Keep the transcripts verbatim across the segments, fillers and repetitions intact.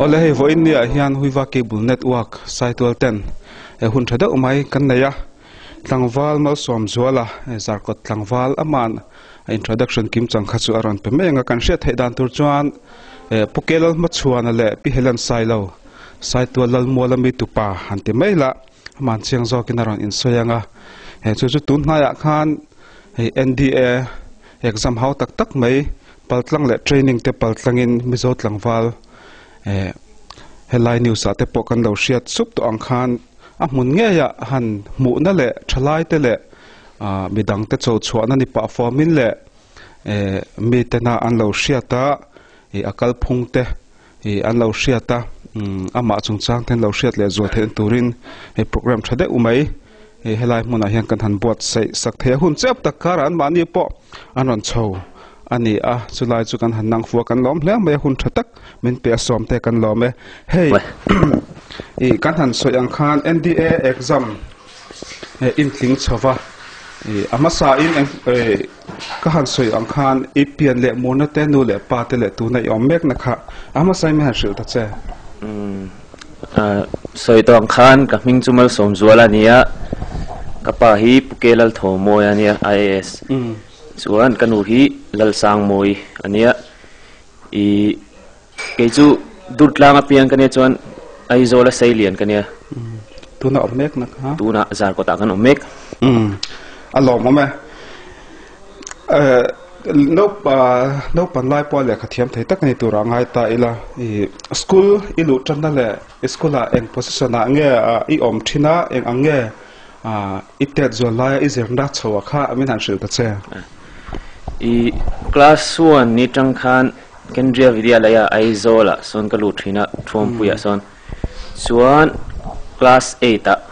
ole hei vo India hian Huiva cable network Saitual ten e hun thada umai kan neya tlangwal Malsawmzuala e zarkot tlangwal aman introduction kim changkha chu aron pe menga kan hriat thei dan tur chuan e pukelal machuan le pi helan sailo Saitual lal molami tupa hanti maila man chiang zo kinaron in soyanga e chu chu tun haya khan e N D A exam how tak tak mai paltlang le training te paltlangin mizo tlangwal e helai news ate pokan lo hriat sup to ang khan a mun nge ya han mu na le thalai te le a midang te chaw chuan ani pa formin le e mi te na an lo hriata e akal phung te e an lo hriata ama chungchang ten lo hriat le zo then turin e program thade umai e helai muna hian kan han buat sei sak the hun chep tak karan mani po anon chho ani a chulai chu kan han nang fu kan lom hle me hun thatak min pe som te kan lom e hey e kan han soyang khan N D A exam e in tling chawa e amasa in e ka han soyang khan e pian le mona te nu le pa te le tu na yom mek na kha amasa me han shil ta che um a soitong khan ka ming chu Malsawmzuala nia ka pa hi pukelal thomo ya nia I A S chuan kanu hi lalsang moi ania i ke chu dutlanga piang kania chuan aizola sailian kania tuna omek na ha tuna zar ko ta kan omek um alom ma eh no pa no pan lai po le khathiam thei tak ni tura ngai ta ila i school ilu tanna le school a eng position a nge i om thina eng ange a itet zola is erna chawa kha amin han shil ta che i class one ni tang khan kendriya vidyalaya aizola son kalu thina thom puya son chuan class eight a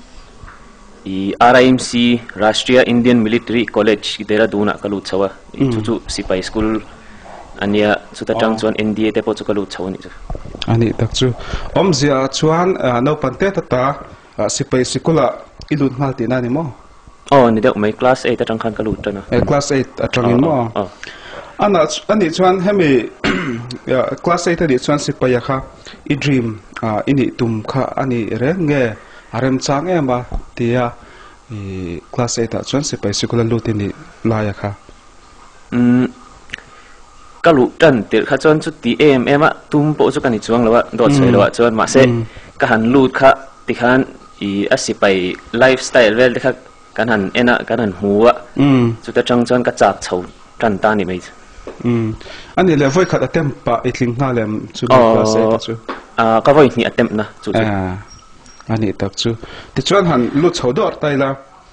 i R I M C Rashtriya Indian Military College dera duna kalu chawa i chu chu sipai school ania chuta tang chuan N D A te po chu kalu chawni chu ani tak chu omzia chuan no pante ta sipai sikula ilun mal ti na ni mo oh ni deuh mai class eight atang khan kalu tana e class eight atangin mo ana ani chuan hemi class eight di chuan sipaya kha I dream ini tum kha ani re nge arem chang e ma tia i class eight chuan sipai sikula lutini laya kha um kalu tan tir kha chuan chu ti em em a tum po chu kani chuang lawa dot sei lawa chuan ma se ka han lut kha ti khan i asipai lifestyle vel kha kan han ena kan han huwa um chuta chang chuan ka chak chho tan ta ni mai um ani le voi khat atem pa itling na lem chu class eight chu a ka voi ni atem na chu a ani tak chu ti chuan han lu chho dor taila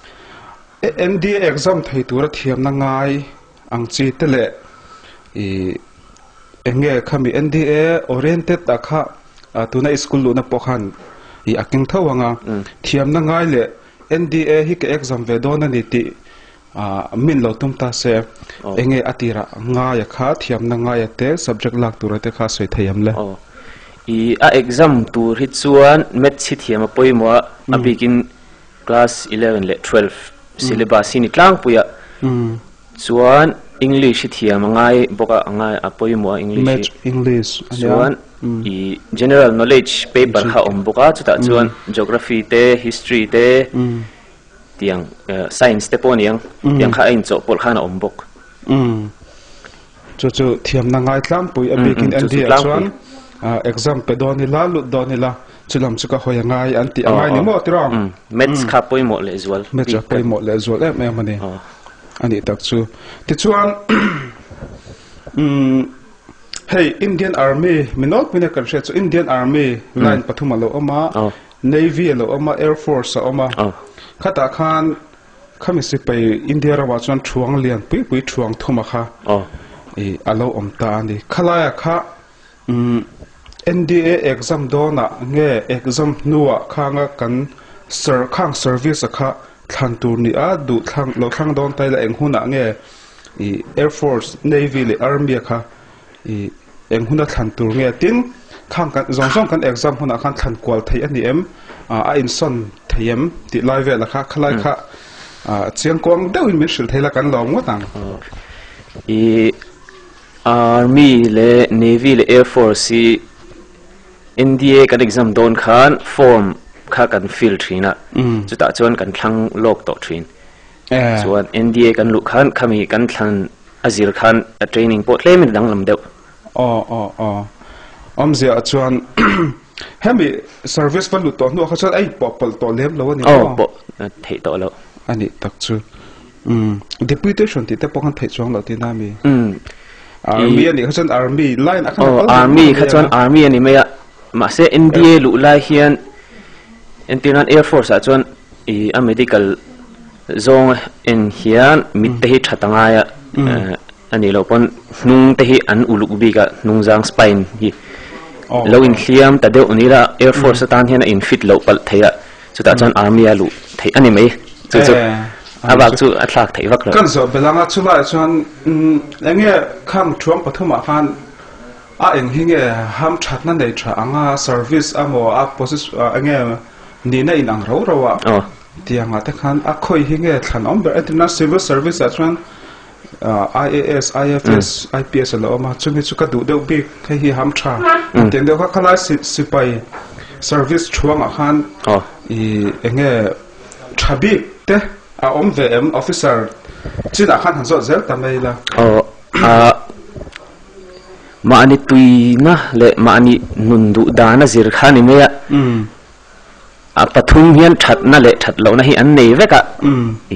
N D A exam thei tur thiam na ngai ang chi te le i enge khami N D A oriented ta kha tuna school lu na pokhan i aking thawanga thiam na ngai le N D A hi ke exam ve dona ni ti a min lo tum ta se enge atira nga ya kha thiam na nga ya te subject lak tur te kha soi thayam le i a exam tur hi chuan maths hi thiam a poimo a begin class eleven le twelve syllabus ni tlang puya chuan English hi thiam ngai boka ngai a poimo English English chuan i general knowledge paper ha om boka chuta chuan geography te history te tiang science te poniang tiang kha in cho pol khana om bok um chu chu thiam na ngai tlam pui a begin N D A chuan exam pe donila lu donila chulam chuka hoya ngai anti angai ni mo tira maths kha poimo le zual maths poimo le zual em em ani ani tak chu ti chuan um hey Indian Army minok mina kan hre chu Indian Army line pathuma lo oma Navy lo oma Air Force oma khata khan khami sipai India rawa chuan thuang lian pui pui thuang thuma kha e alo omta ani khalaya kha um N D A exam dona nge exam nuwa khanga kan sir khang service kha thlan tur ni a du thlang lo thlang don tai la eng huna nge i Air Force Navy le Army kha i eng huna thlan tur nge tin khang kan zong zong kan exam huna khan thlan kwal thei ani em a in son theyem ti live la kha khalai kha chiang kong deu in mishil thela kan lom ngotang i Army le Navy le Air Force N D A kan exam don khan form kha kan fill thina chu ta chuan kan thlang lok to thin chuan N D A kan lu khan khami kan thlan azir khan a training pot tlem dang lam deuh oh oh oh om zia chuan hemi service pan lu to nu kha chuan ai popal to lem lo ni oh po thei to lo ani tak chu um deputation ti te pokhan thei chong lo ti na mi um army ani kha chuan army line akhan oh army kha chuan army ani meya ma se N D A lu lai hian Indian Air Force a chuan i a medical zong in hian mit te hi thatanga ya ani lo pon nung te hi an uluk bi ka nung jang spine hi lo in thiam ta deuh ni la Air Force tan hian in fit lo pal theya chu ta chuan army a lu thei ani mai chu chu abak chu a thlak thei vak lo kan zo belanga chula chuan enge kham thuam pathuma khan a eng hinge ham thatna nei tha anga service amo a position enge ni na in ang ro ro wa oh tianga te khan a khoi hinge thlan om ber international civil service a chuan I A S I F S I P S lo ma chumi chu ka du deuh bik khai hi ham tha ten deuh kha khala sipai service chuang a khan oh i enge thabi te a om V M officer chin a khan han zo zel ta mai la oh a ma ani tuina le ma ani nundu dana zir khani meya um a pathum hian that na le that lo na hi an nei veka um i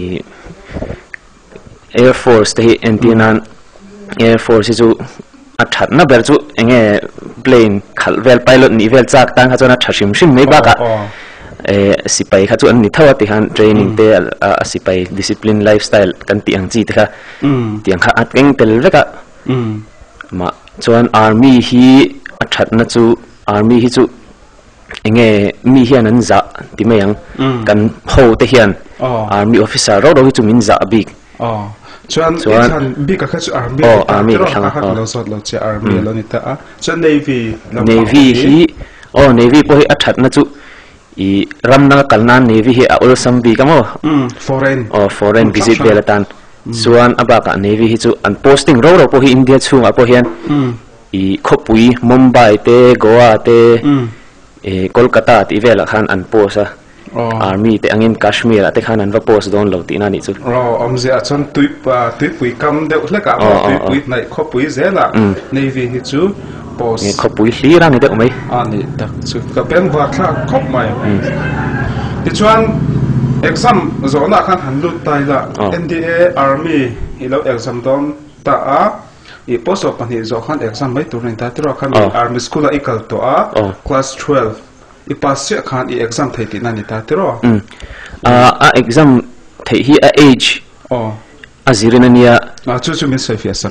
Air Force te hi Indian Air Force chu a that na ber chu enge plane khal vel pilot ni vel chak tang kha chona thashim shim nei ba ka e sipai kha chu an ni thawa ti han training te a sipai discipline lifestyle kan ti ang chi te kha um tiang kha at eng tel veka um ma chuan army hi a that na chu army hi chu enge mi hian an za ti mai ang kan ho te hian army officer ro ro hi chu min za big oh chuan chuan big ka chu army oh army thang ha lo sot lo che army lo ni ta a chuan navy navy hi oh navy po hi a that na chu i ramna kalnan navy hi a ol sam bi kamo um foreign oh foreign visit belatan chuan abaka navy hi chu an posting ro ro po hi India chunga po hian um i khopui Mumbai te Goa te um e Kolkata ti vela khan an posa army te angin Kashmir te khan an va post don lo ti na ni chu ro omze a chon tui pa tui pui kam de hle ka tui pui nai kho pui zela navy hi chu post e khopui hli ra ni de mai ani tak chu ka pen wa thla khop mai ti chuan exam zona khan han lut tai la N D A army hi lo exam don ta a i post of pani zo khan exam mai turin ta tro khan army school a ikal to a class twelve i pass se khan i exam thei ti na ni ta tro a a exam thei hi a age oh azirinania a chu chu min sai fia sak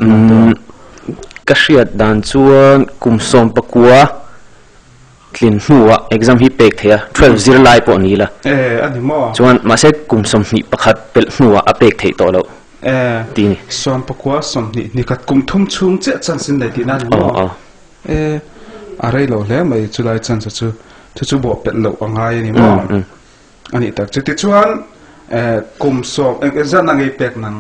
kashiat dan chuan kumsom pakua tlin hnuwa exam hi pek theya twelve zero lai po ni la eh ani mo chuan ma se kumsom ni pakhat pel hnuwa a pek thei to lo eh ti ni som pakua som ni ni kat kum thum chung che chan sin dai ti na ni mo oh eh arai lo le mai chulai chan chu chu chu chu bo pel lo angai ni mo ani tak chu ti chuan eh kum som exam nang ei pek nang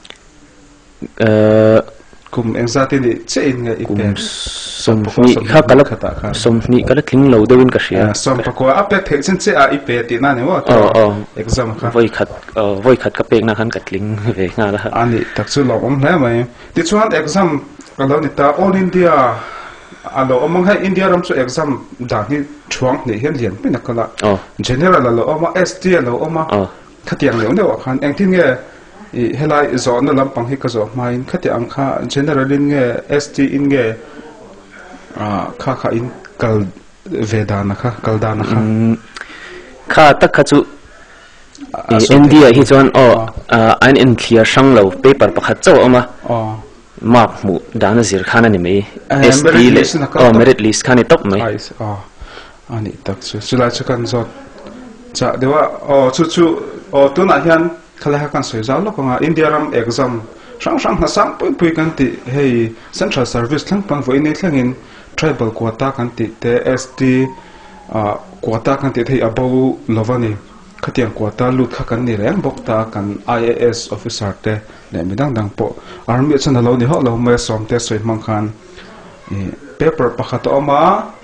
eh kum exam ti ni che in ngai pek som ni kha kala som ni kala thling lo dewin ka sia som pakua a pek thei chen che a i pe ti na ni mo oh oh exam kha voi khat voi khat ka pek na khan katling ve nga la ani tak chu lo om hle mai ti chuan exam kalo ni ta all India alo among hai India ram chu exam da ni chuang ni hian lian pe na kala general alo oma S T alo oma khatiang le ne wa khan eng tin nge i helai zon na lam pang hi ka zo main khatiang kha general in nge S T in nge a kha kha in kal vedana kha kaldana kha kha tak kha chu India hi chuan oh an in clear sang lo paper pakhat chaw oma oh mark mu dana zir khana ni mai S T le oh merit list khani top mai oh ani tak chu chula chu kan zot cha dewa oh chu chu oh tu na hian khala ha kan soi zaw lo ko nga India ram exam sang sang na sang pui pui kan ti hey central service thlang pang vo in thlang in tribal quota kan ti te S T a quota kan ti thei abo lovani khatiang quota lut kha kan ni reng bok ta kan I A S officer te ne midang dang po army chan lo ni ho lo me som te soi mang khan paper pakhat oma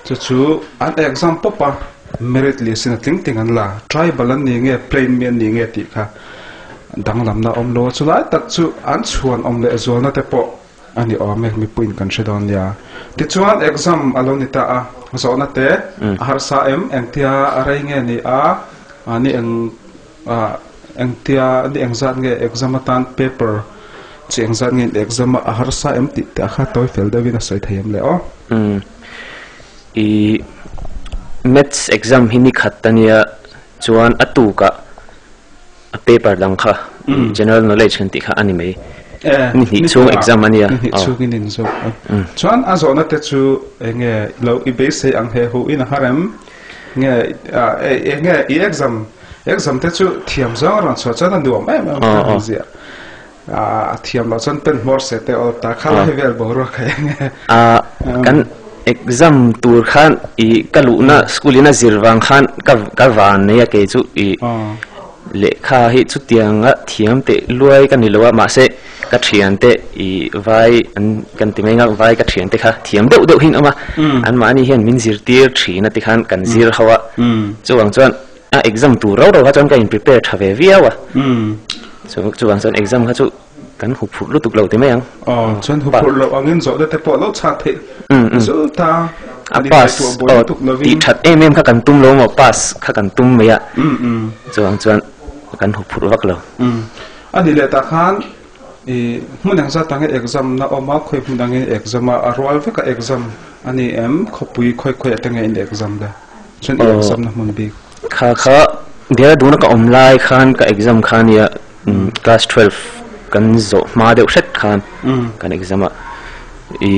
chu chu an example pa merit list in tling ting an la tribal an ni nge plain man ni nge ti kha dang lam na om lo chu lai tak chu an chuan om le zol na te po ani o mek mi puin kan shedon ya ti chuan exam aloni ta a zo na te har sa em engtia arai nge ni a ani eng a engtia ni engzat nge exam atan paper chi engzat nge exam a har sa em ti ta kha toy fel da wina soi thayem le o um i maths exam hini khatania chuan atu ka a paper dang kha general knowledge kan ti kha anime ni ni chu exam ania ni chu nin zo chuan a zo na te chu nge lo i be se ang he hu in harem nge e nge i exam exam te chu thiam zo ran so chan an duam em em zia a thiam lo chan pen mor se te ol ta khala he vel bo ro kha nge a kan exam tur khan i kaluna schoolina zirwang khan ka ka van ne ya ke chu i le kha hi chu tianga thiam te luai kan ni lowa ma se ka thian te i vai an kan ti menga vai ka thian te kha thiam deuh deuh hing ama an ma ni hian min zir tir thina ti khan kan zir hawa chuang chuan a exam tur ro ro ha chuan ka in prepare thave viawa chu chuang chuan exam kha chu kan hu phut lu tuk lo te mayang oh chuan hu phut lo angin zo de te po lo cha the zo ta a pass ti that em em kha kan tum lo mo pass kha kan tum meya um chuang chuan kan hu phut wak lo ani le ta khan e mun ang sa tang exam na o ma khoi mun ang exam a rol ve ka exam ani em khopui khoi khoi atang in exam da chuan exam na mun bi kha kha dia duna ka omlai khan ka exam khan ya class twelve kan zo ma deuh hret khan kan exam a i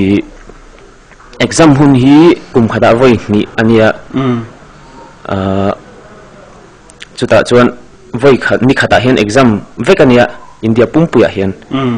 exam hun hi kum khada voi ni ania a chuta chuan voi khat ni khata hian exam vekania india pumpuya hian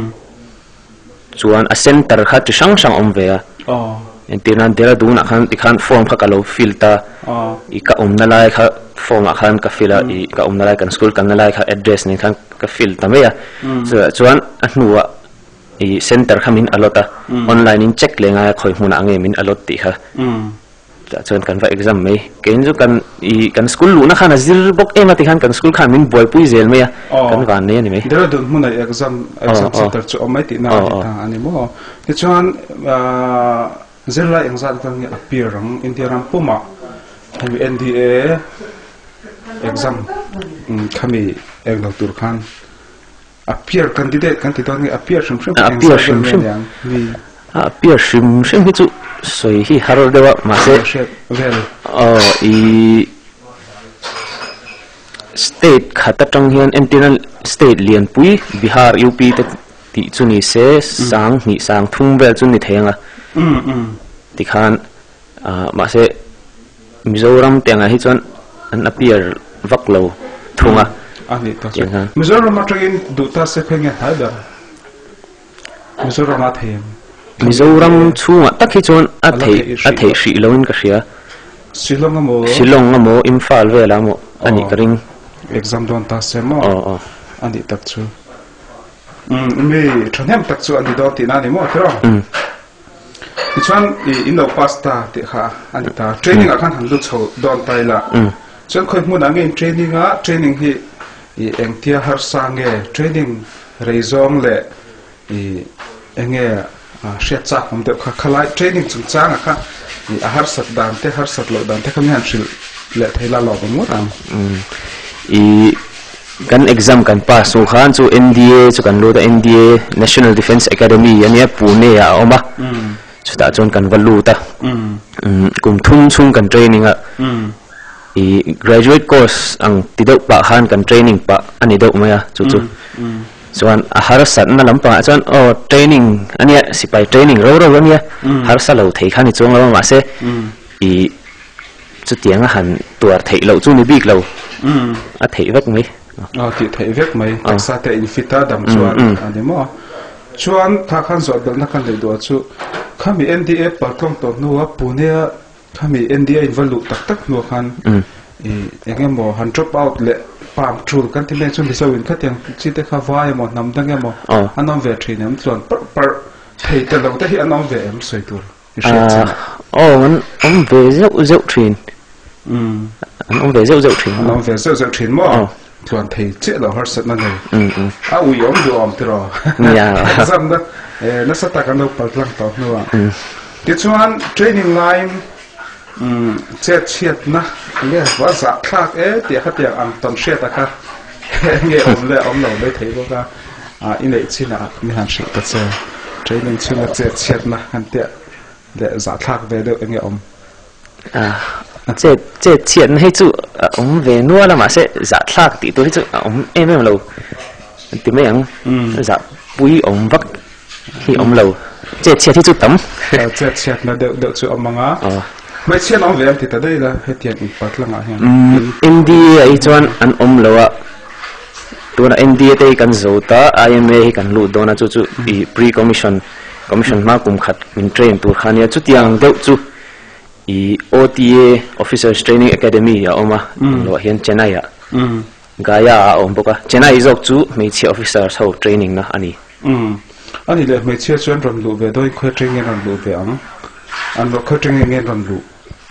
chuan a center kha chi sang sang om ve a oh entinan dera duna khan ti khan form kha kalo filta oh i ka omna lai kha form a khan ka fila i ka omna lai kan school kan lai kha address ni khan ka fill ta meya so chuan a hnuwa i center khamin alota online in check lenga khoi hmuna ange min alot ti kha ta chuan kan va exam mai kein ju kan i kan school lu na khana zir bok ema ti khan kan school khan min boy pui zel meya kan van ne ni mai dera dun hmuna exam exam center chu omai ti na ti ta ani mo ti chuan zirla exam kan appear rang india ram puma hemi N D A exam khami eklo tur khan appear candidate kan ti ton appear shim shim appear shim shim appear shim shim hi chu soi hi harol dewa ma se well oh i state khata tang hian internal state lian pui bihar U P te ti chuni se sang ni sang thung vel chuni thenga um um ti khan ma se mizoram tenga hi chon an appear vaklo thunga ani ta mizoram matagin duta se phenge hada mizoram a them mizoram chunga takhi chon a thei a thei shi loin ka ria shillong mo shillong mo imphal vela mo ani karing exam don ta se mo oh ani tak chu um me thnem tak chu ani do ti na ni mo thro um chuan in lo pasta te kha ani ta training a khan han lu chho don tai la chuan khoi hmun angin training a training hi i engtia har sange training reizong le i enge shet cha hom te kha khalai training chung chang a kha i har sat dan te har sat lo dan te kham han shil le thaila lo mo ram i kan exam kan pass so khan chu N D A chu kan lo da N D A National Defence Academy ania Pune ya oma chuta chon kan valu ta kum thum chung kan training a i graduate course ang tidau pa khan kan training pa ani dau maya chu chu chuan a har sat na lampa chuan oh training ania sipai training ro ro ania har sa lo thei khani chong lo ma se i chu tianga han tuar thei lo chu ni bik lo a thei vek mai a ti thei vek mai sa te in fita dam chuan ani mo chuan tha khan zo dal na kan le do chu khami N D A palkom to nuwa Pune khami N D A invalu tak tak nu khan e engemo han drop out le pam trul kan ti le chun bi sawin khatyang chi te kha vai mo nam dang emo anom ve thin em chuan par par thei te lo te hi anom ve em soi tur oh anh ông về dậu dậu thuyền um anh ông về dậu dậu thuyền ông về dậu dậu thuyền mà toàn thấy chết là hết sạch này à ui ông được ông từ rồi exam đó nó sẽ tác động vào lăng tàu nữa cái chuyện training line chết chết na ngheว่าจะคลากเอ๊ะเดี๋ยวเขาเดี๋ยวอังตอนเช็ดอะค่ะnghe ôngเลยôngเราเลยthấyว่าอ่าอินเดียชินะมีหันสิตัดเจอ training ชินะchết chết naหันเดี๋ยวเดี๋ยวจะคลากไปเดี๋ยวnghe ông à chết chết chết hay chú ông về nuôi là mà sẽ giả thác thì tôi chú ông em em lâu thì mấy ông giả bùi ông vắt thì ông lâu chết chết thì chú tắm chết chết là đợi đợi chú ông mang á mấy chuyện ông về em thì tới đây là hết tiền impact là ngại N D A ấy cho anh ông lâu ạ tôi là N D A đây cần dấu ta I M A cần lụt đó là chú chú pre commission commission mà cũng khát mình train tôi khá nhiều chút tiền đậu chú i O T A Officers Training Academy ya oma lo hian Chennai ya gaya om boka Chennai zok chu me chi officer so training na ani ani le me chi chuan ron lu ve doi khoi training ron lu ve ang an lo khoi training nge ron lu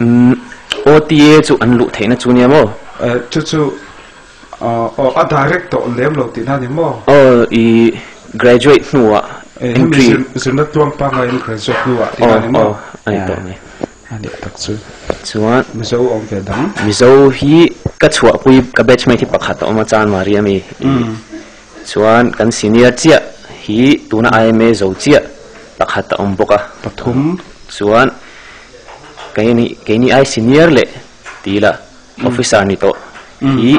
O T A chu an lu theina chu ni mo chu chu o a direct to lem lo tin ani mo o i graduate nuwa entry zuna tuang pa ngai graduate nuwa tin ani mo ani to ngai anh được thật sự, chuan mizo ông về đắng, mizo hi các chuột quy các batch mấy thì bạc hạt ông chan Maria mi, chuan kan senior chia hi tu na I M A zo chia bạc hạt ông boka, bạc thum, chuan cái ni cái ni ai senior le, tí là officer ni to, hi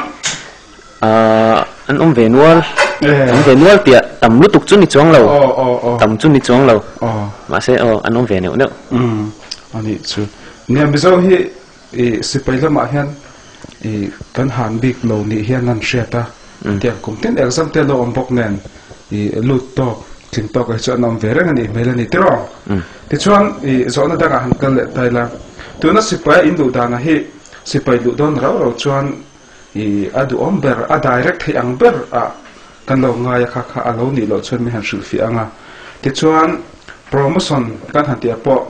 anh ông về nuôi, ông về nuôi tiệt tầm lúc tục chút ni chuang lâu, tầm chút ni chuang lâu, mà sẽ anh ông về nữa nữa. Ani chu niam bizo hi e sipai lama hian e kan han big lo ni hian an sheta tiang kum tin exam te lo om bok nen e lut to tin to ka chuan om vereng ani melani tiro ti chuan e zona danga han kal le taila tuna sipai indu dana hi sipai lu don raw raw chuan e adu om ber a direct hi ang ber a kan lo nga ya kha kha alo ni lo chuan mi han shul fi anga ti chuan promotion kan han ti apo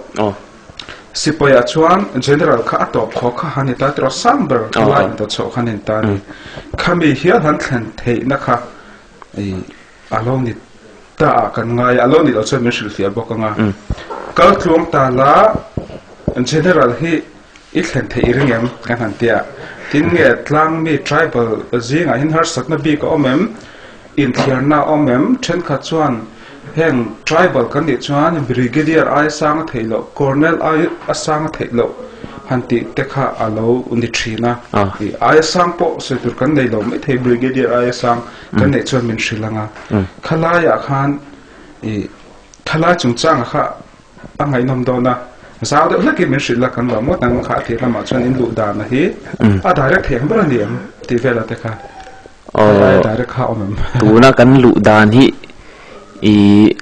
sipoya chuan general kha atop kho kha hani ta tro samber khala to cho khanin ta ni khami hian han thlen thei na kha ei aloni ta kan ngai aloni lo chen mishil fia bokanga kal tlom ta la general hi i thlen thei ringem kan han tia tin nge tlang mi tribal zinga hin har sakna bi ko omem in thierna omem then kha chuan heng tribal kan ni chuan brigadier ai sang theilo colonel ai asang theilo hanti tekha alo uni thina i ai sang po se tur kan nei lo mai thei brigadier ai sang kan nei chuan min shilanga khala ya khan i khala chung chang kha angai nom dona zau de laki min shila kan wa mo tang kha thi lama chuan in lu da na hi a direct theng bra ni am ti vela tekha o direct kha omem tu na kan lu dan hi i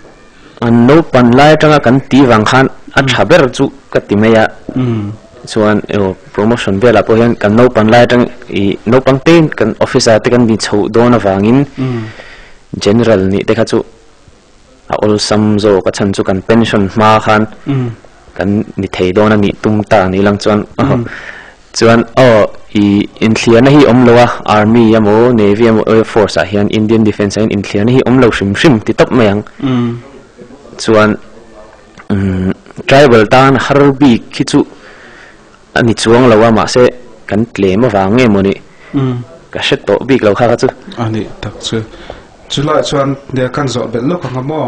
an no pan lai tanga kan ti wang khan a thaber chu ka ti meya chuan e promotion bela po hian kan no pan lai tang i no pang ten kan officer te kan ni chho don awangin general ni te kha chu a ol sam zo ka chan chu kan pension ma khan kan ni thei don ani tum ta ni lang chuan chuan o i in thliana hi om lowa army amo navy amo air force a hian Indian defence in in thliana hi om lo shrim shrim ti top mayang chuan tribal tan harbi khichu ani chuang lowa ma se kan tlem awang nge moni ka shet to big lo kha chu ani tak chu chulai chuan de kan zo bel lo ka ngamo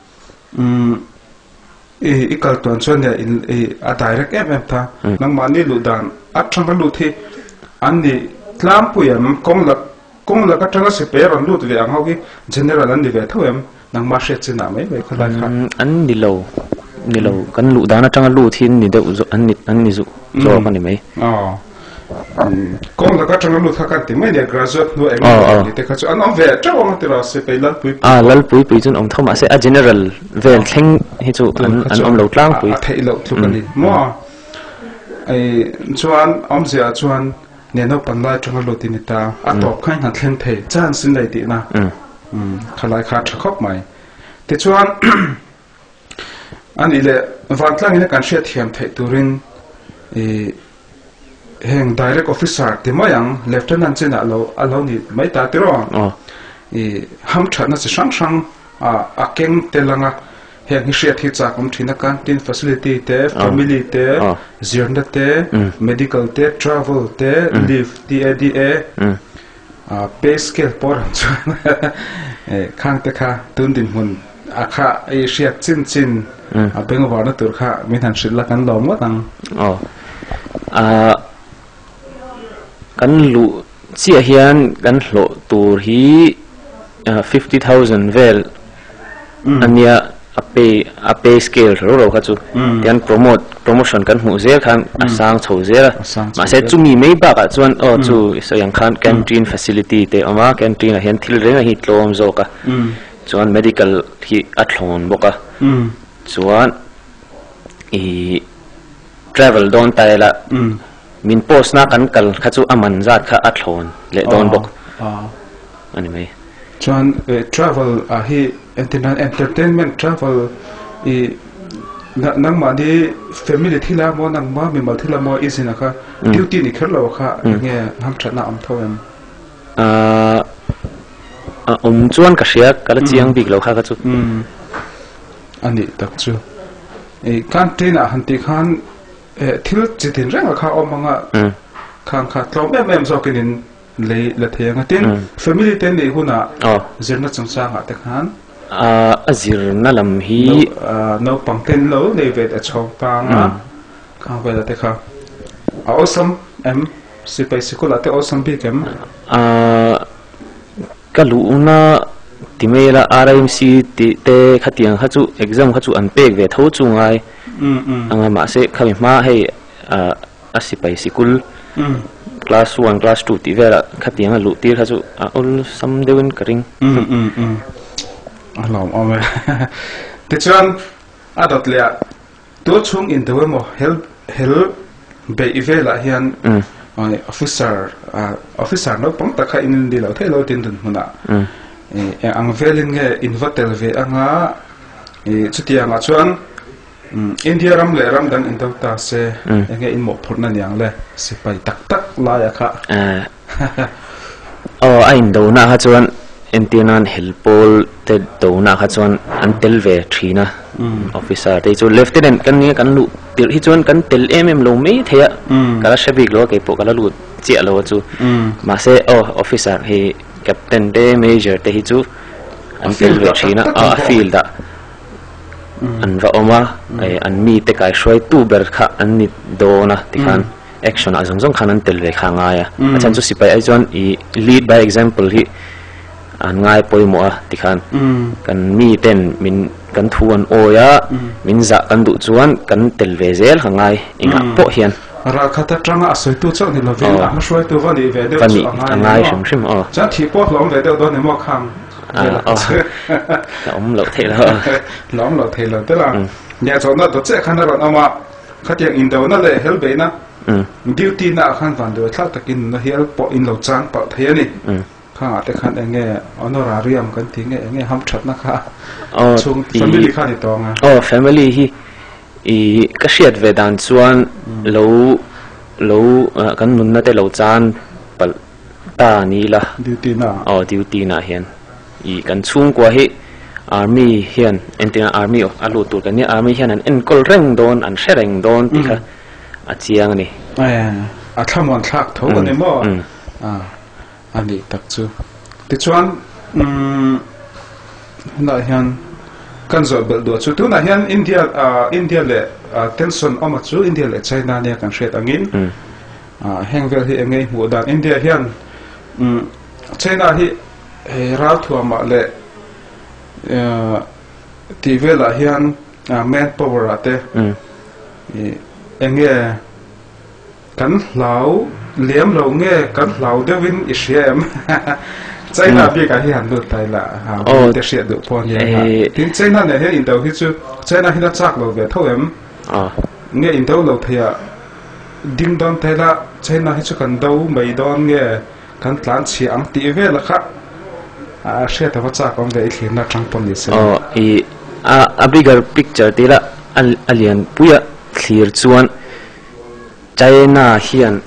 e ikal ton chuan ya in a direct em em tha nang mani lu dan athang lu thi ani tlam puyam kong la kong la ka tanga se per an lut ve ang hoki general an ni ve thawem nang ma shet china mai mai khala kha an ni lo ni lo kan lu dana tanga lu thin ni de an ni an ni zu zo kan ni mai oh kong la ka tanga lu tha kan ti mai ne graduate nu em ni te kha chu an om ve taw ma tira se pe lal pui a lal pui pui chun om thoma se a general vel thleng hi chu an an om lo tlang pui thei lo thu kan ni mo ai chuan om zia chuan neno panlai tanga lo tinita atop khain han thleng thei chan sin dai ti na khalai kha thakop mai te chuan anh ile van tlang ina kan shet hiam thai turin e heng direct officer ti mayang lieutenant chena lo alo ni mai ta tiro oh e ham thana se sang sang a akeng telanga heng shet hi cha kum thina kan tin facility te family te zirna te medical te travel te leave T A D A a pay scale por e khang te kha tun din hun akha e shet chin chin a beng wa na tur kha min han shil la kan lo mo tang oh a kan lu chia hian kan hlo tur hi fifty thousand vel ania a pay a pay scale ro ro kha chu tian promote promotion kan hu zel khan asang chho zel ma se chumi mei ba ka chuan o chu so yang khan canteen facility te ama canteen a hian thil renga hi tlom zo ka chuan medical hi a thlon boka chuan i travel don taila min post na kan kal kha chu aman zat kha a thlon le don bok ani mai chuan travel a hi entertainment travel i nang ma di family thila mo nang ma mi mal thila mo isina kha duty ni kherlo kha nge ham thana am thoem a um chuan ka hria kala chiang bik lo kha ka chu ani tak chu e country na hanti khan thil chitin rang kha omanga khang kha tlom em em zo kinin le la theng atin family ten ni huna zirna changsa nga te khan a azir na lam hi no pangten lo nei vet a chong panga kha vela te kha awesome em si pai sikula te awesome bi kem a kalu na timela R M C ti te khatiang kha chu exam kha chu an pek ve tho chu ngai um um anga ma se khami ma hei a asipai sikul class one class two ti vera khatiang lu tir kha chu a ul sam dewin karing um um um alom ome te chuan adot le to chung in dewe mo help help be ivela hian officer officer no pang takha in di lo thelo tin dun huna e ang velin nge invatel ve anga e chutia nga chuan India ram le ram dan in ta se nge in mo phurna niang le sipai tak tak la ya kha oh ain do na ha chuan entianan helpol te do na kha chuan an tel ve thina officer te chu lieutenant kan ni kan lu tir hi chuan kan tel mm lo me theya kala shabik lo ke po kala lu chia lo chu ma se oh officer hi captain te major te hi chu an tel ve thina a field da an va oma ai an mi te kai shoi tu ber kha an ni do na ti khan action a zong zong khan an tel ve kha nga ya achan chu sipai ai chuan i lead by example hi an ngai poimo a ti khan kan mi ten min kan thuan oya min za kan du chuan kan tel ve zel hangai inga po hian ra khata tranga asoi tu chau ni lo ve ma shoi tu va ni ve de chu angai shim shim o cha thi po lom ve de do ni mo khang lom lo the la lom lo the lo te la nya cho na do che khan ra ama khatiang in do na le hel be na duty na khan van do thla takin na hel po in lo chang pa the ni kha te khan enge honorarium kan thi nge enge ham that na kha chung family kha ni tonga oh family hi i ka hriat ve dan chuan lo lo kan nun na te lo chan pal ta ni la duty na oh duty na hian i kan chung kwa hi army hian entina army of alu tur kan ni army hian an enkol reng don an shereng don ti kha a chiang ni a thamon thak tho ni mo a ani tak chu ti chuan um na hian kan zo bel do chu tu na hian India India le tension oma chu India le China ne kan hret angin a hengvel hi engei mu dan India hian um China hi ra thuama le ti vela hian man power ate enge kan hlau liam lo nge kan hlau dewin ishem China bi ka hi han lu tai la ha te sia du pon ya tin China ne he in do hi chu China hi na chak lo ve thoem a nge in do lo thaya ding don tai la China hi chu kan do mai don nge kan tlan chi ang ti ve la kha a sia ta cha kom ve thli na tang pon ni se oh i a bigger picture ti la alien puya clear chuan China hian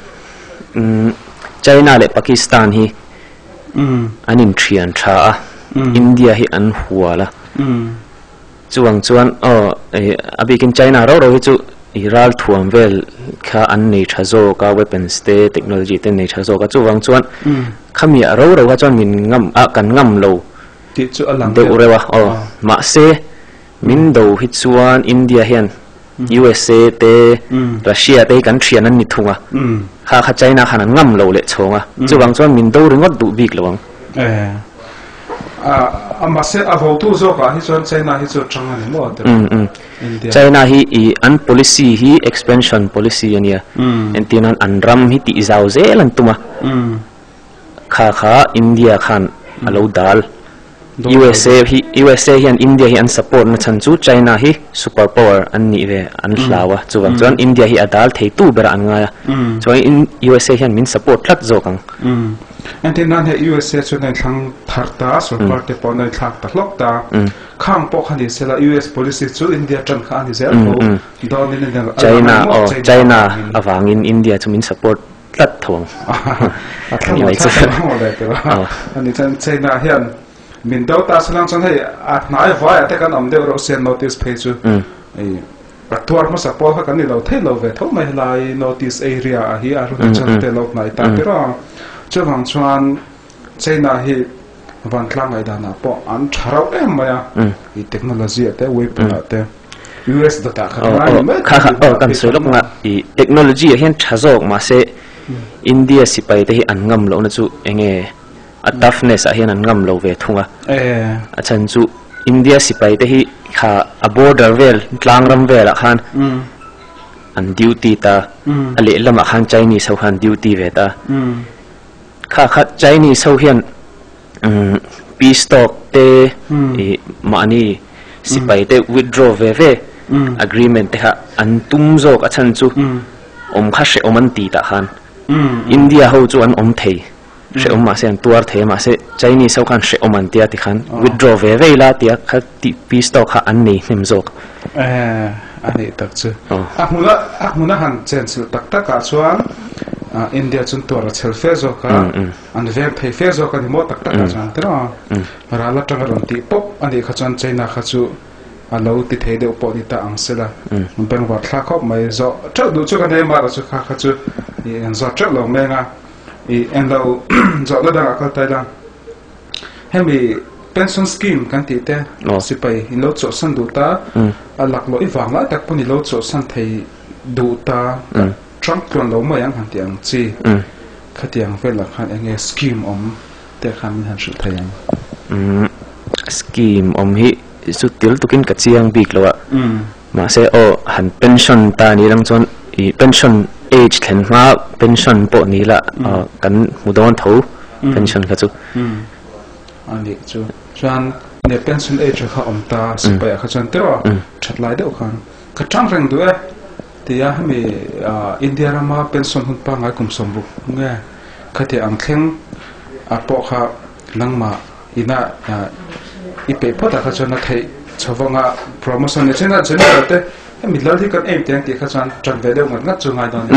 China le Pakistan hi anin thian tha India hi an huala chuang chuan o abikin China ro ro hi chu iral thuam vel kha an nei thazo ka weapons te technology te nei thazo ka chuwang chuan khamia ro ro ka chuan min ngam a kan ngam lo ti chu alang de urewa o ma se min do hi chuan India hian U S A te Russia te kan thian an ni thunga kha kha China khan an ngam lo le chonga chuwang chuan min do ringot du bik lawang eh a ma se avo tu zo ka hi chuan China hi chu changa ni mo te China hi i an policy hi expansion policy ania entinan an ram hi ti zau zel an tuma kha kha India khan alo dal U S A hi U S A hi an India hi an support na chan chu China hi superpower an ni ve an hlawa chuwang chuan India hi adal thei tu bera an nga chuan in U S A hi an min support thlat zo kang entinan he U S A chu nei thang tharta sarkar te pon nei thak ta hlok ta khang po khani sela U S policy chu India tran kha ni zel ko don ni ne China o China awangin India chu min support thlat thawang ani lai chu ani chan China hian min do ta salang chan hei a nai vai te kan am de ro sen notice page chu ei patuar ma support ha kan ni lo thei lo ve tho mai lai notice area a hi a ru chan te lo nai ta te ro chuwang chuan China hi van tlang ai dana po an tharau em maya i technology te weapon te U S data kha kha kha o kan solok nga i technology hian thazok ma se India sipai te hi an ngam lo na chu enge a toughness a hian an ngam lo ve thunga eh a chan chu India sipai te hi kha a border vel tlangram vel a khan an duty ta ale lama khan Chinese ho khan duty ve ta kha kha Chinese ho hian peace talk te mani sipai te withdraw ve ve agreement te ha an tum zok a chan chu om kha she oman ti ta khan India ho chu an om thei she om ma se an tuar the ma se Chinese ho khan she oman tia ti khan withdraw ve ve la tia kha ti peace talk ha an nei hnem zok eh ani tak chu a huna a huna han chen sil tak tak ka chuan India chun tur a chel fe zo ka an ve phei fe zo ka ni mo tak tak ka chan te ro ra la tang ron ti pop ani kha chan China kha chu a lo ti thei de po ni ta ang sela ben wa thla khop mai zo chau du chu ka nei ma ra chu kha kha chu i an zo chau lo me nga i en lo zo la da ka ta da hemi pension scheme kan ti te sipai in lo cho san du ta a lak lo i wang la tak puni lo cho san thei du ta Trump tuan lo mai ang han tiang chi khatiang vel khan enge scheme om te khan han shu thayang scheme om hi su til tukin ka chiang bik lo ma se o han pension ta ni lang chon i pension age thlen ma pension po ni la kan mudon tho pension ka chu ani chu chan ne pension age kha om ta sipai kha chan te ro thatlai de khan ka chang reng du e tia mi India rama pension hun pa ngai kum som bu nge khati ang thleng a po kha nangma ina i pe pota kha chana thei chawanga promotion ne chena chena te mi lal hi kan em tiang ti kha chan chan ve de ngat ngat chu ngai don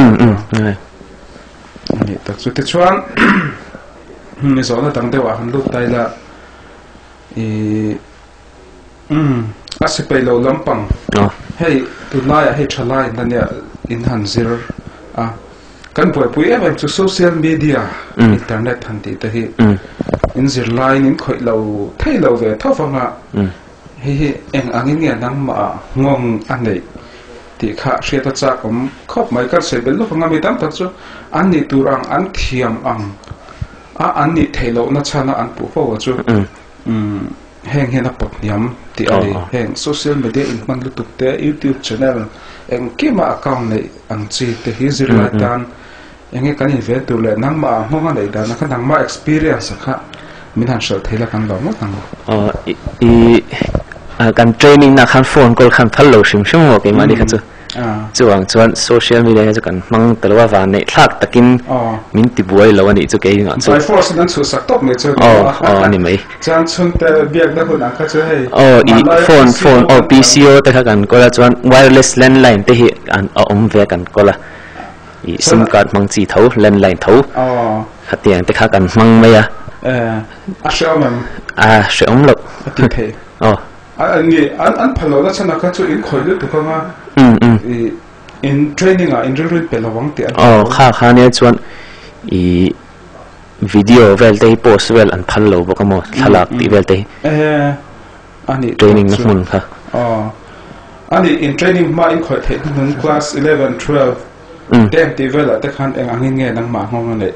ni tak chu te chuan mi zo na tang de wa han lu tai la i um asipai lo lampang hey tunai hey thalai nania in han zir a kan poi pui em chu social media internet han ti te hi in zir line in khoi lo thei lo ve thofanga hi hi eng angin nge nang ma ngong anei ti kha hriata cha kom khop mai kar se bel lo nga mi tam tak chu an ni turang an thiam ang a an ni thelo na chana an pu fo chu um heng hen a pot niam ti ali heng social media in man lutuk te YouTube channel eng kima account nei ang chi te hi zir lai tan enge kan in ve tu le nang ma ngonga nei dan kha nang ma experience kha min han shal thela kan lo mo tang i kan training na khan phone call khan thal lo sim sim mo ke mani kha chu chuang chuan social media chu kan mang telawa van nei thak takin min ti buai lo ani chu ke nga chu by force dan chu sak top me chu oh oh ani mai chan chun te biak da hun akha chu hei oh i phone phone oh P C O te kha kan kola chuan wireless landline te hi an om ve kan kola i sim card mang chi tho landline tho oh khatiang te kha kan mang mai a eh a shawman a shom lo ti the oh an ni an an phalo la chana kha chu in khoi lu tu ka ma um um in training a in real pelawang te oh kha kha ne chuan i video vel te post vel an phal lo baka mo thalak ti vel te eh ani training na hun kha oh ani in training ma in khoi the nun class eleven twelve ten ti vel te khan eng angin nge nang ma ngong le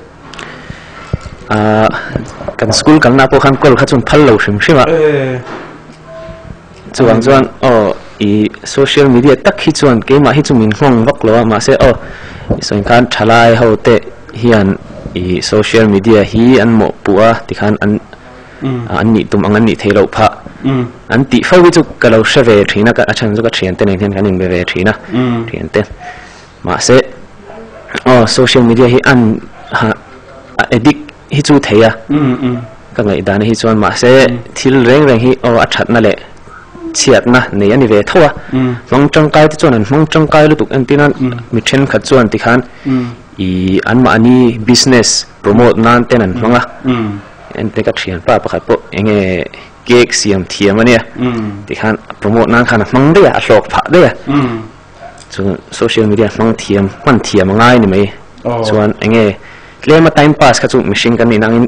a kan school kan na po khan kol kha chun phal lo shim shima eh chuang chuan oh i social media tak hi chuan ke ma hi chu min hong vak lo ma se oh soin khan thalai ho te hian i social media hi an mo puwa ti khan an an ni tum ang an ni thelo pha an ti fo wi chu ka lo shave thina ka achan chu ka thian te nei thian kan in be ve thina thian te ma se oh social media hi an ha edit hi chu theya ka ngai dan hi chuan ma se thil reng reng hi oh a that na le chiat na nei ani ve thowa mong chang kai ti chuan an mong chang kai lu tuk an tinan mi then khat chuan ti khan i an ma ani business promote nan ten an manga en te ka thian pa pakhat po enge cake siam thiam ania ti khan promote nan khan mang de a hlok pha de chu social media mang thiam man thiam ngai ni mai chuan enge klema time pass kha chu machine kan ni nangin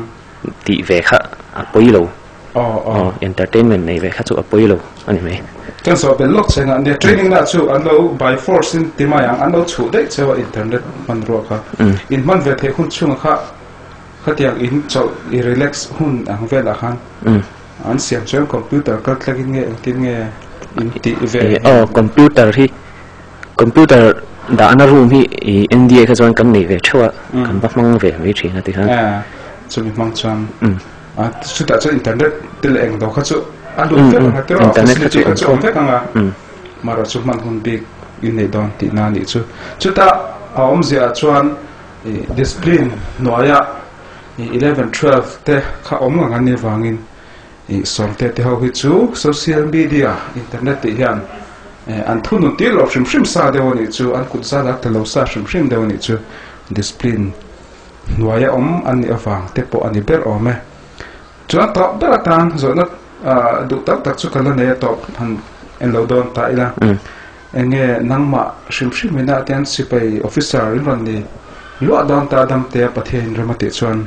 ti ve kha a poilo oh oh entertainment nei ve kha chu a poilo ani mai kan so be lok chena ne training na chu an lo by force in timai ang an lo chu de chewa internet man ro kha in man ve the khun chung kha khatiang in chau i relax hun ang ve la khan an siam chem computer ka tlagin nge tin nge in ti ve oh computer hi computer da ana room hi N D A kha chuan kan nei ve chewa kan ba mang ve mi thina ti khan ah chu mi mang chuan à chú ta cho internet từ lệ đó khác chỗ anh đúng phép là cái đó facility khác chỗ phép rằng à mà rồi chú mang hôn big in này đòn tị na này chú chú ta ông gì à chuan discipline nói à eleven twelve te khá ông ngang anh này vang in xong te te hậu chú social media internet thì hiện anh thu nụ tiếng lộc sim sim sa đều này chú anh cũng ra lạc từ lâu sa sim sim đều này chú discipline nói à ông anh này vang te po anh này biết ông ấy cho top đó là tan rồi nó đủ tập tập cho cái này top han en lâu đón tại là anh nghe năng mà sim sim mình đã tiền si bay officer in rồi đi lúa đón ta đâm te bắt hiện rồi mà tiệt chuan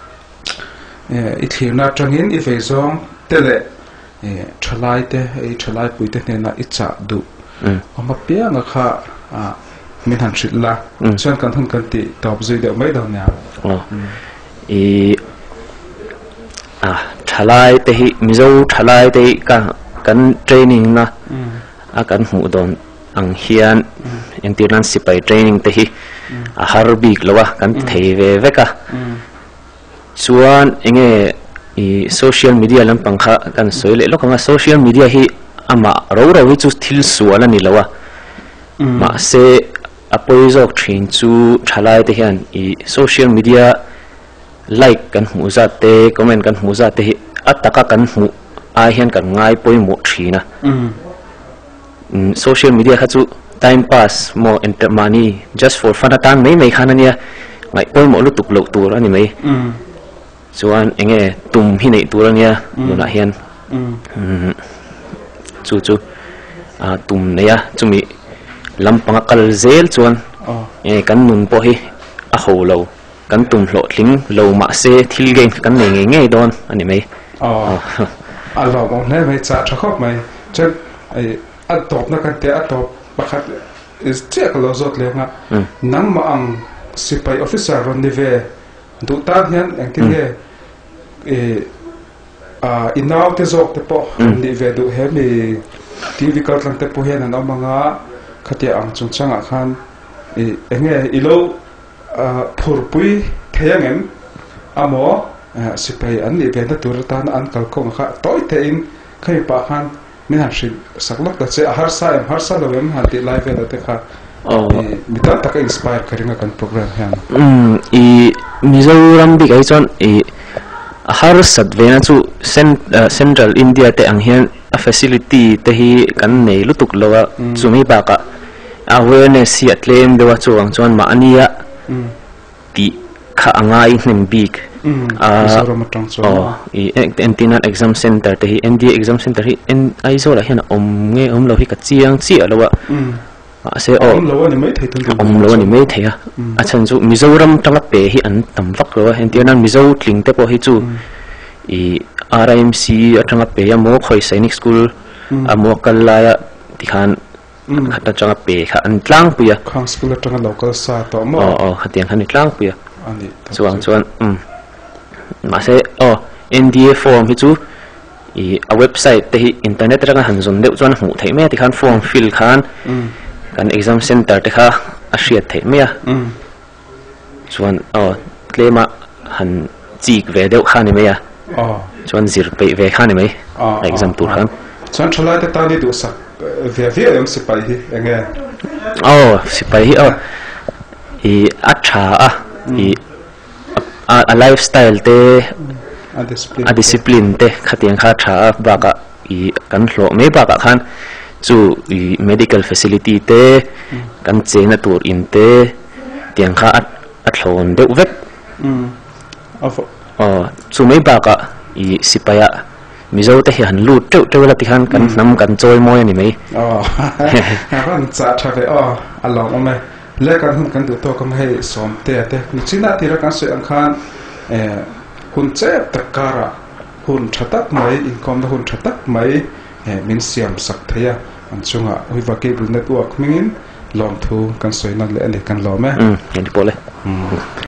ít khi na trong in if ấy zong te lệ chalai te ấy chalai bụi te nên là ít chả đủ ông mà bia ngã khá mình hẳn chịu là chuan cần hơn cần tị top dưới đều mấy đầu nào à thalai te hi mizo thalai te ka kan training na a kan mu don ang hian en tirnan sipai training te hi a harbik lowa kan thei ve veka chuan enge i social media lam pangkha kan soile lokanga social media hi ama ro ro hi chu thil suala ni lowa ma se apoizok thin chu thalai te hian i social media like kan mu za te comment kan mu za te hi ataka kan mu a hian kan ngai poi mo thina social media kha chu time pass mo enter money just for fun atang mai mai khanania ngai poi mo lu tuk lo tur ani mai chuan enge tum hi nei tur ania nuna hian chu chu a tum neya chumi lampanga kal zel chuan e kan nun po hi a ho lo kan tum hlo tling lo ma se thil game kan nei nge nge don ani mai oh a lo bong ne mai cha thakop mai chen ai a top na kan te a top pakhat is check lo zot le nga nang ma ang sipai officer ron ni ve du ta hian ang tin ge e a inaw te zok te po ni ve du he mi T V card lang te po hian an amanga khatia ang chung changa khan e enge ilo phurpui theyangem amo sipai an ni ve na tur tan an kal khong kha toy te in khai pa khan mình hàng sĩ sắc lắc đó chứ har sa em har sa đâu em hàng tỷ live về đó thế khác oh mình ta ta cái inspire cái riêng cái program hàng um i Mizoram bi cái chọn i har sat ve na chu Central India te ang hian a facility te hi kan nei lutuk lowa chu mi ba ka awareness hi atlem dewa chu ang chuan ma ania ti kha angai hnem big a oh i antenna exam center te hi N D A exam center hi en aizo la hian om nge om lo hi ka chiang chi alowa a se o om lo ni mai thei tun om lo ni mai thei a a chan chu Mizoram tanga pe hi an tam vak lo hen tian an Mizo tling te po hi chu i R I M C atanga pe ya mo khoi sainik school a mo kalaya tikhan khata changa pe kha an tlang puya khang school atanga local sa to mo oh oh khatiang khani tlang puya ani chuang chuan um ma se oh N D A form hi chu i a website te hi internet ranga han zon deuh chuan hmu thei me tikhan form fill khan kan exam center te kha a hriat thei me a chuan oh tlema han chik ve deuh kha ni me a oh chuan zir pe ve kha ni me exam tur khan chuan thalai te ta ni du sak ve ve em sipai hi enge oh sipai hi oh i a tha a i a lifestyle te a discipline a discipline te khatiang kha tha ba ka i kan hlo me ba ka khan chu i medical facility te kan chena tur in te tiang kha a thlon deuh vek oh chu me ba ka i sipaya Mizo te hi han lut teu teu la tikhan kan nam kan choi moi ani mai oh ha ran cha tha ve oh along ome le kan hun kan du to kam hei som te te ni china tira kan se ang khan eh hun che takara hun thatak mai income da hun thatak mai eh min siam sak theya an chunga Huiva cable network mingin long thu kan soina le ani kan lo me um ni pole